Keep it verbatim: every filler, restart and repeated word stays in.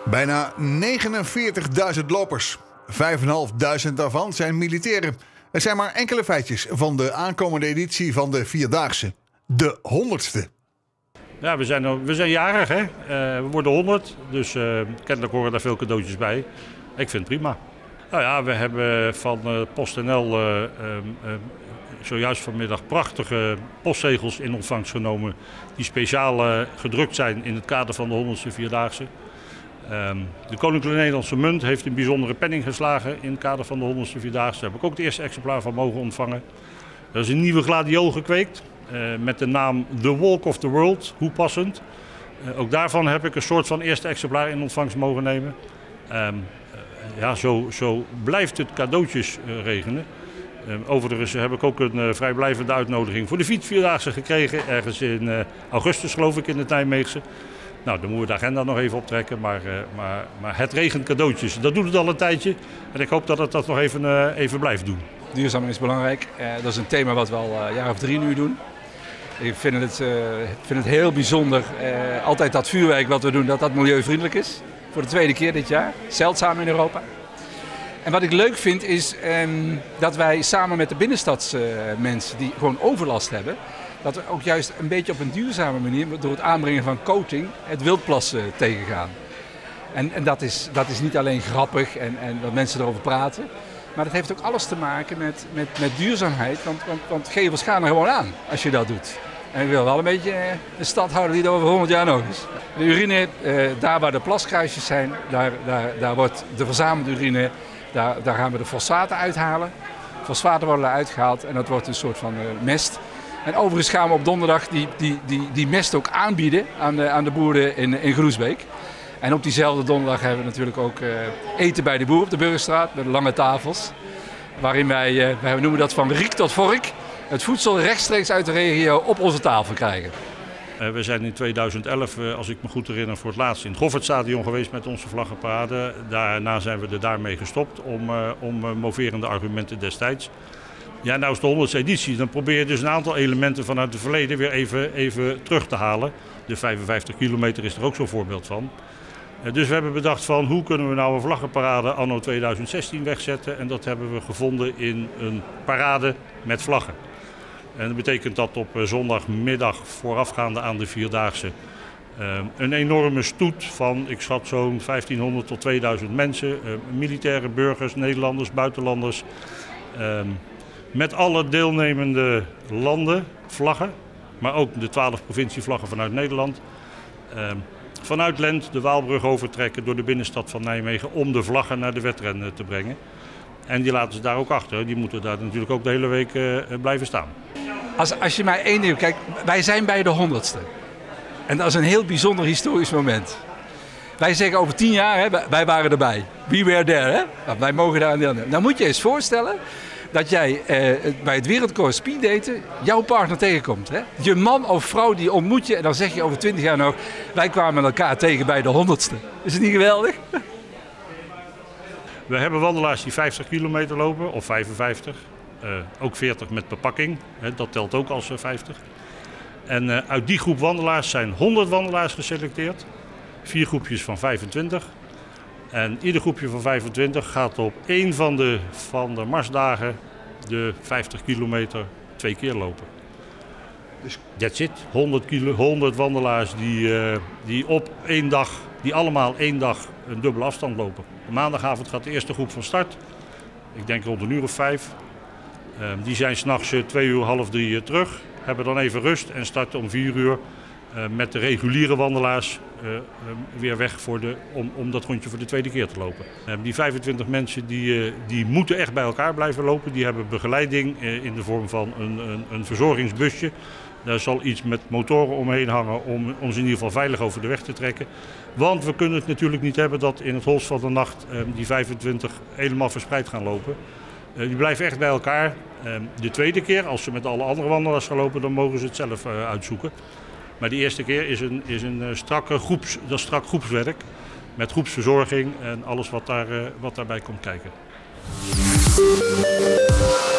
Bijna negenenveertigduizend lopers. vijfduizendvijfhonderd daarvan zijn militairen. Er zijn maar enkele feitjes van de aankomende editie van de Vierdaagse. De honderdste. Ja, we zijn, we zijn jarig, hè. Uh, we worden honderd, dus uh, kennelijk horen daar veel cadeautjes bij. Ik vind het prima. Nou ja, we hebben van uh, PostNL uh, uh, uh, zojuist vanmiddag prachtige postzegels in ontvangst genomen die speciaal uh, gedrukt zijn in het kader van de honderdste Vierdaagse. Um, de Koninklijke Nederlandse Munt heeft een bijzondere penning geslagen in het kader van de honderdste Vierdaagse. Daar heb ik ook het eerste exemplaar van mogen ontvangen. Er is een nieuwe gladiool gekweekt uh, met de naam The Walk of the World, hoe passend. Uh, ook daarvan heb ik een soort van eerste exemplaar in ontvangst mogen nemen. Um, uh, ja, zo, zo blijft het cadeautjes uh, regenen. Uh, overigens heb ik ook een uh, vrijblijvende uitnodiging voor de Vierdaagse gekregen, ergens in uh, augustus geloof ik in het Nijmeegse. Nou, dan moeten we de agenda nog even optrekken, maar, uh, maar, maar het regent cadeautjes. Dat doet het al een tijdje en ik hoop dat het dat nog even, uh, even blijft doen. Duurzaamheid is belangrijk. Uh, dat is een thema wat we al uh, een jaar of drie nu doen. Ik vind het, uh, vind het heel bijzonder, uh, altijd dat vuurwerk wat we doen, dat dat milieuvriendelijk is. Voor de tweede keer dit jaar, zeldzaam in Europa. En wat ik leuk vind is um, dat wij samen met de binnenstadsmensen uh, die gewoon overlast hebben, dat we ook juist een beetje op een duurzame manier, door het aanbrengen van coating, het wildplassen tegengaan. En, en dat, is, dat is niet alleen grappig en, en dat mensen erover praten, maar dat heeft ook alles te maken met, met, met duurzaamheid, want, want, want gevels gaan er gewoon aan als je dat doet. En ik wil wel een beetje een stad houden die er over honderd jaar nog is. De urine, eh, daar waar de plaskruisjes zijn, daar, daar, daar wordt de verzamelde urine, daar, daar gaan we de fosfaten uithalen. Fosfaten worden eruit gehaald en dat wordt een soort van uh, mest. En overigens gaan we op donderdag die, die, die, die mest ook aanbieden aan de, aan de boeren in, in Groesbeek. En op diezelfde donderdag hebben we natuurlijk ook uh, eten bij de boer op de Burgerstraat met lange tafels. Waarin wij, uh, wij noemen dat van riek tot vork, het voedsel rechtstreeks uit de regio op onze tafel krijgen. Uh, we zijn in tweeduizend elf, uh, als ik me goed herinner, voor het laatst in het Goffertstadion geweest met onze vlaggenparade. Daarna zijn we er daarmee gestopt om, uh, om uh, moverende argumenten destijds. Ja, nou is de honderdste editie. Dan probeer je dus een aantal elementen vanuit het verleden weer even, even terug te halen. De vijfenvijftig kilometer is er ook zo'n voorbeeld van. Dus we hebben bedacht van hoe kunnen we nou een vlaggenparade anno tweeduizend zestien wegzetten. En dat hebben we gevonden in een parade met vlaggen. En dat betekent dat op zondagmiddag voorafgaande aan de Vierdaagse een enorme stoet van, ik schat zo'n vijftienhonderd tot tweeduizend mensen. Militaire burgers, Nederlanders, buitenlanders. Met alle deelnemende landen, vlaggen, maar ook de twaalf provincievlaggen vanuit Nederland. Uh, vanuit Lent de Waalbrug overtrekken door de binnenstad van Nijmegen om de vlaggen naar de wedrennen te brengen. En die laten ze daar ook achter. Die moeten daar natuurlijk ook de hele week uh, blijven staan. Als, als je maar één ding kijkt, wij zijn bij de honderdste. En dat is een heel bijzonder historisch moment. Wij zeggen over tien jaar, hè, wij waren erbij. We were there. Hè? Nou, wij mogen daar aan deelnemen. Dan moet je eens voorstellen dat jij eh, bij het wereldrecord speeddaten jouw partner tegenkomt. Hè? Je man of vrouw die ontmoet je en dan zeg je over twintig jaar nog, wij kwamen elkaar tegen bij de honderdste. Is het niet geweldig? We hebben wandelaars die vijftig kilometer lopen, of vijfenvijftig. Uh, ook veertig met bepakking, hè, dat telt ook als uh, vijftig. En uh, uit die groep wandelaars zijn honderd wandelaars geselecteerd. Vier groepjes van vijfentwintig. En ieder groepje van vijfentwintig gaat op één van de, van de marsdagen de vijftig kilometer twee keer lopen. Dus that's it. honderd, kilo, honderd wandelaars die, uh, die op één dag, die allemaal één dag een dubbele afstand lopen. Maandagavond gaat de eerste groep van start. Ik denk rond een uur of vijf. Uh, die zijn 's nachts uh, twee uur, half drie uh, terug. Hebben dan even rust en starten om vier uur. Uh, met de reguliere wandelaars uh, uh, weer weg voor de, om, om dat rondje voor de tweede keer te lopen. Uh, die vijfentwintig mensen die, uh, die moeten echt bij elkaar blijven lopen. Die hebben begeleiding uh, in de vorm van een, een, een verzorgingsbusje. Daar zal iets met motoren omheen hangen om ons in ieder geval veilig over de weg te trekken. Want we kunnen het natuurlijk niet hebben dat in het holst van de nacht uh, die vijfentwintig helemaal verspreid gaan lopen. Uh, die blijven echt bij elkaar. Uh, de tweede keer, als ze met alle andere wandelaars gaan lopen, dan mogen ze het zelf uh, uitzoeken. Maar de eerste keer is een, is een strakke groeps, dat is strak groepswerk met groepsverzorging en alles wat, daar, wat daarbij komt kijken.